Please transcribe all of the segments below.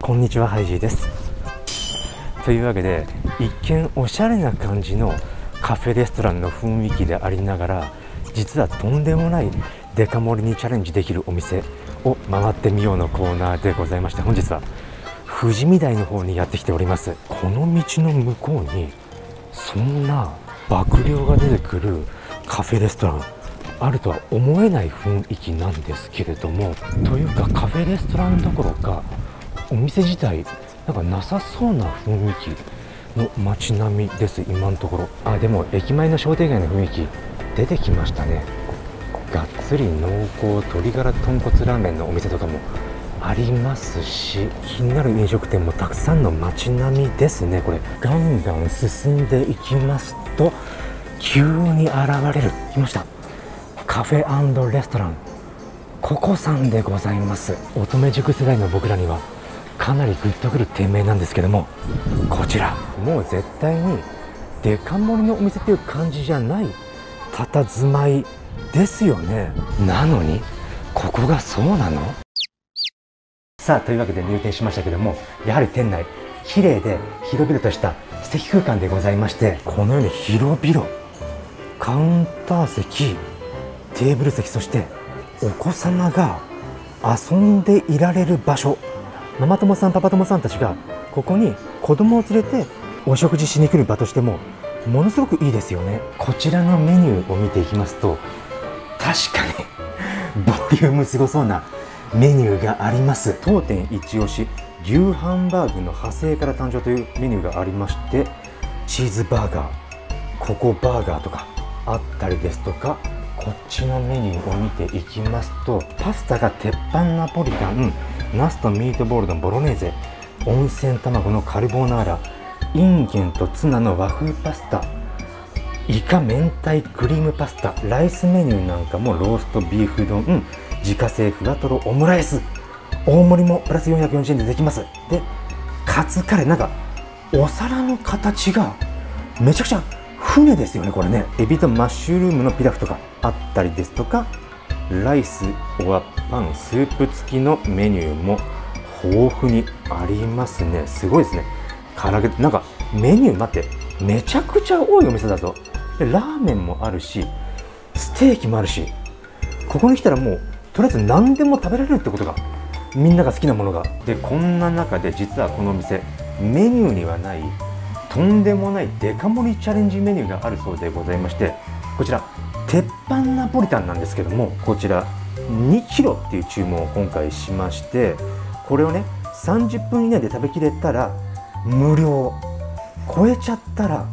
こんにちは、ハイジーです。というわけで、一見おしゃれな感じのカフェレストランの雰囲気でありながら、実はとんでもないデカ盛りにチャレンジできるお店を回ってみようのコーナーでございまして、本日は富士見台の方にやってきております。この道の向こうにそんな爆量が出てくるカフェレストランあるとは思えない雰囲気なんですけれども、というかカフェレストランどころかお店自体なんかなさそうな雰囲気の街並みです、今のところ。でも駅前の商店街の雰囲気出てきましたね。がっつり濃厚鶏ガラ豚骨ラーメンのお店とかもありますし、気になる飲食店もたくさんの街並みですね。これガンガン進んでいきますと急に現れる、来ました、カフェ&レストランココさんでございます。乙女塾世代の僕らにはかなりグッとくる店名なんですけども、こちらもう絶対にデカ盛りのお店っていう感じじゃない佇まいですよね。なのにここがそうなの？さあ、というわけで入店しましたけども、やはり店内綺麗で広々とした素敵空間でございまして、このように広々カウンター席、テーブル席、そしてお子様が遊んでいられる場所、ママ友さんパパ友さんたちがここに子供を連れてお食事しに来る場としてもものすごくいいですよね。こちらのメニューを見ていきますと、確かにボリュームすごそうなメニューがあります。当店一押し牛ハンバーグの派生から誕生というメニューがありまして、チーズバーガー、ココバーガーとかあったりですとか、こっちのメニューを見ていきますと、パスタが鉄板ナポリタン、ナスとミートボールのボロネーゼ、温泉卵のカルボナーラ、インゲンとツナの和風パスタ、イカ明太クリームパスタ、ライスメニューなんかもローストビーフ丼、自家製ふわとろオムライス、大盛りもプラス440円でできます。でカツカレー、なんかお皿の形がめちゃくちゃ船ですよね、これね。エビとマッシュルームのピラフとかあったりですとか、ライスオアパンスープ付きのメニューも豊富にありますね。すごいですね。唐揚げ、なんかメニュー待って、めちゃくちゃ多いお店だぞ。でラーメンもあるし、ステーキもあるし、ここに来たらもうとりあえず何でも食べられるってことが、みんなが好きなものが。でこんな中で実はこのお店メニューにはないとんでもないデカ盛りチャレンジメニューがあるそうでございまして、こちら鉄板ナポリタンなんですけども、こちら2キロっていう注文を今回しまして、これをね30分以内で食べきれたら無料、超えちゃったら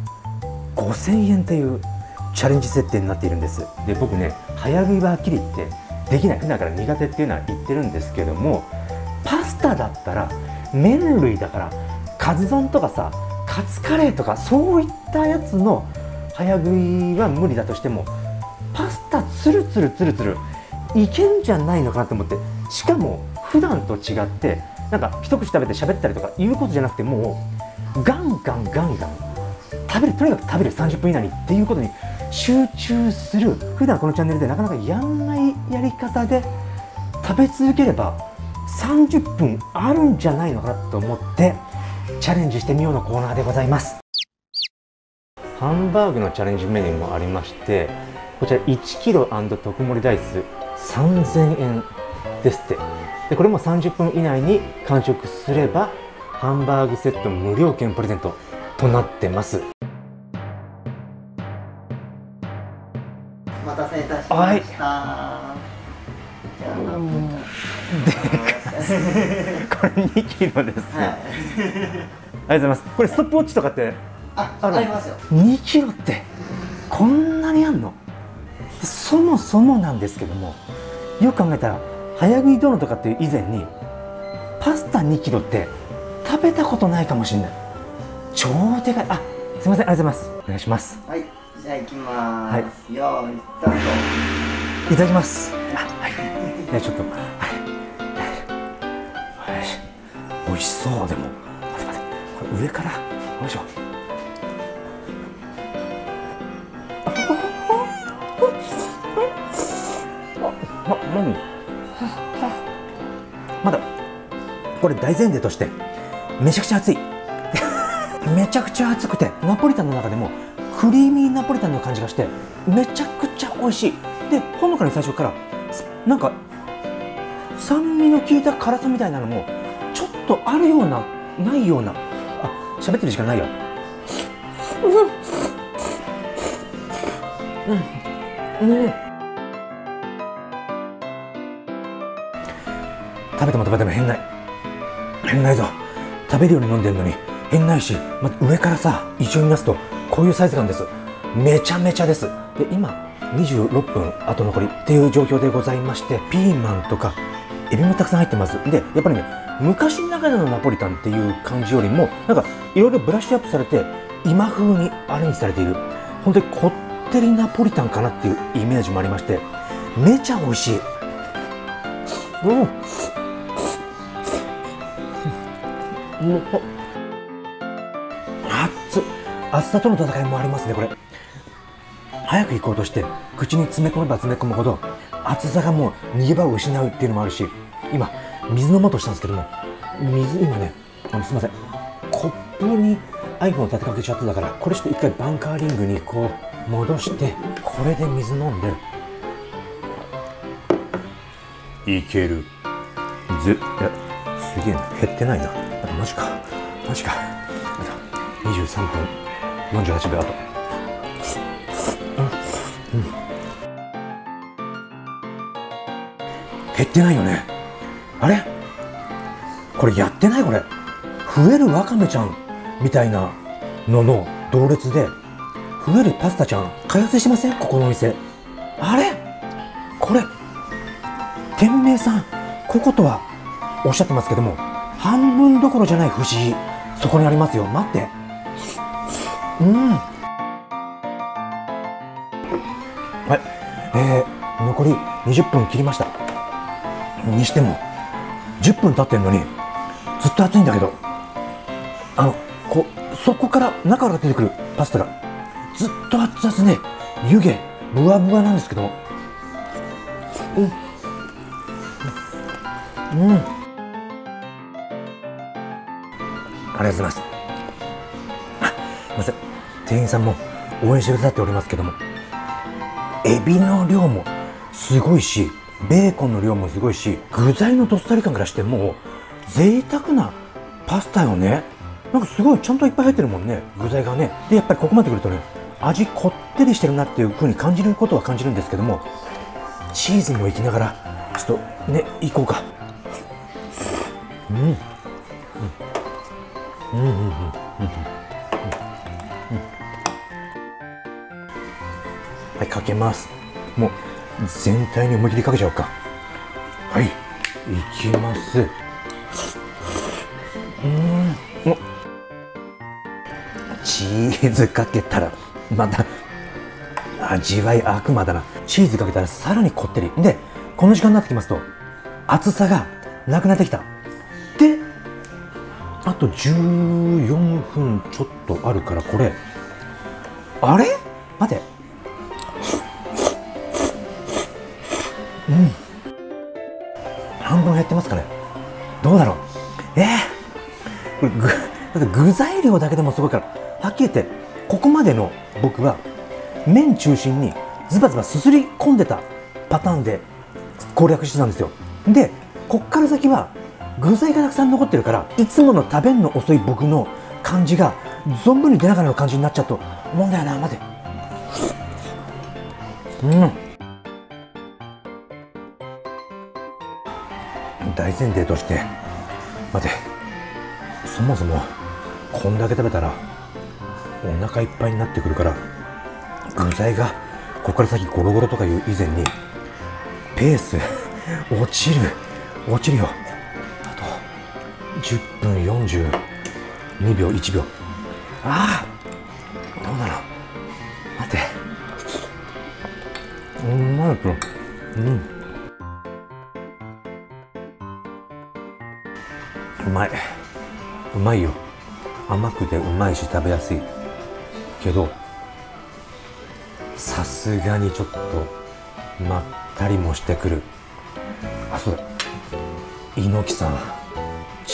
5000円というチャレンジ設定になっているんです。で僕ね、早食いははっきり言ってできない、普段から苦手っていうのは言ってるんですけども、パスタだったら麺類だから、カツ丼とかさ、カツカレーとかそういったやつの早食いは無理だとしても、パスタツルツルツルツルいけんじゃないのかなと思って。しかも普段と違ってなんか一口食べて喋ったりとかいうことじゃなくて、もうガンガンガンガン食べる、とにかく食べる、30分以内にっていうことに集中する。普段このチャンネルでなかなかやんないやり方で食べ続ければ30分あるんじゃないのかなと思ってチャレンジしてみようのコーナーでございます。ハンバーグのチャレンジメニューもありまして、こちら1キロ&特盛りライス3000円ですって。でこれも30分以内に完食すればハンバーグセット無料券プレゼントとなってます。 お待たせいたしました。はい。じゃあこれ2キロですね。はい、ありがとうございます。これストップウォッチとかってありますよ。 2キロってこんなにあんの？そもそもなんですけども、よく考えたら早食いどのとかっていう以前にパスタ2キロって食べたことないかもしれない。超でかい。すみません、ありがとうございます。お願いします。 はい、じゃあ行きます。はい、よーいスタート。 いただきます。はい。ちょっと美味しそう。でも待って、これ上からよいしょ。何？まだこれ大前提としてめちゃくちゃ熱いめちゃくちゃ熱くて、ナポリタンの中でもクリーミーナポリタンの感じがしてめちゃくちゃ美味しい。でほのかに最初からなんか酸味の効いた辛さみたいなのもちょっとあるようなないような、喋ってる時間ないよ。食べても食べても変ないぞ。食べるように飲んでるのに変ないし、上からさ一緒に見ますとこういうサイズ感です。めちゃめちゃです。で今26分後残りっていう状況でございまして、ピーマンとかエビもたくさん入ってます。でやっぱりね、昔ながらのナポリタンっていう感じよりもなんかいろいろブラッシュアップされて今風にアレンジされている、本当にこってりナポリタンかなっていうイメージもありまして、めちゃ美味しい。熱さとの戦いもありますね。これ早く行こうとして口に詰め込めば詰め込むほど熱さがもう逃げ場を失うっていうのもあるし、今水飲もうとしたんですけども、水今ね、すいません、コップに iPhone を立てかけちゃってたから、これちょっと一回バンカーリングにこう戻してこれで水飲んでいける。いやすげえな、減ってないな。マジか23分48秒あと。減ってないよね。あれこれやってない？これ増えるわかめちゃんみたいなのの同列で増えるパスタちゃん開発してません？ここのお店。あれこれ店名さんこことはおっしゃってますけども、半分どころじゃない不思議そこにありますよ。待って、はい、残り20分切りました。にしても10分経ってんのにずっと熱いんだけど、そこから中から出てくるパスタがずっと熱々で湯気ブワブワなんですけど、ありがとうございます。すみません、店員さんも応援してくださっておりますけども、エビの量もすごいし、ベーコンの量もすごいし、具材のどっさり感からしてもう贅沢なパスタよね。なんかすごいちゃんといっぱい入ってるもんね、具材がね。でやっぱりここまで来るとね、味こってりしてるなっていう風に感じることは感じるんですけども、チーズもいきながらちょっとね、いこうか。はい、かけます。もう全体に思い切りかけちゃおうか。はい、いきます。チーズかけたらまた味わい悪魔だな。チーズかけたらさらにこってりで、この時間になってきますと厚さがなくなってきた。であと14分ちょっとあるから、これあれ待て、半分減ってますかね。どうだろう。これだって具材量だけでもすごいから、はっきり言ってここまでの僕は麺中心にズバズバすすり込んでたパターンで攻略してたんですよ。でこっから先は具材がたくさん残ってるから、いつもの食べんの遅い僕の感じが存分に出ながらの感じになっちゃうと思うんだよな。待て、大前提として待て、そもそもこんだけ食べたらお腹いっぱいになってくるから、具材がここから先ゴロゴロとかいう以前にペース落ちるよ。あと10分42秒1秒。どうだろう。待て、うまいよ。甘くてうまいし食べやすいけど、さすがにちょっとまったりもしてくる。そうだ、猪木さん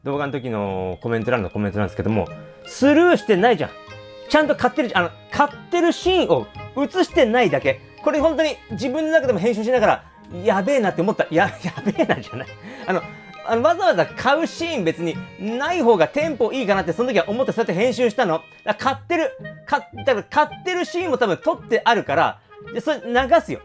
動画の時のコメント欄のコメントなんですけども、スルーしてないじゃん。ちゃんと買ってる、買ってるシーンを映してないだけ。これ本当に自分の中でも編集しながら、やべえなって思った。やべえなじゃない。わざわざ買うシーン別にない方がテンポいいかなってその時は思ってそうやって編集したの。だから買ってるシーンも多分撮ってあるから、でそれ流すよ。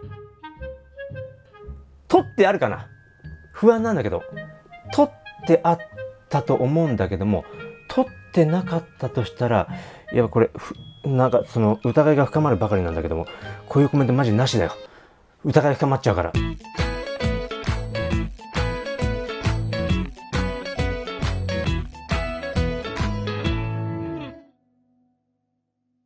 撮ってあるかな？不安なんだけど。撮ってあったと思うんだけども、撮ってなかったとしたら、いやこれ、なんかその疑いが深まるばかりなんだけども、こういうコメントマジなしだよ。疑い深まっちゃうから。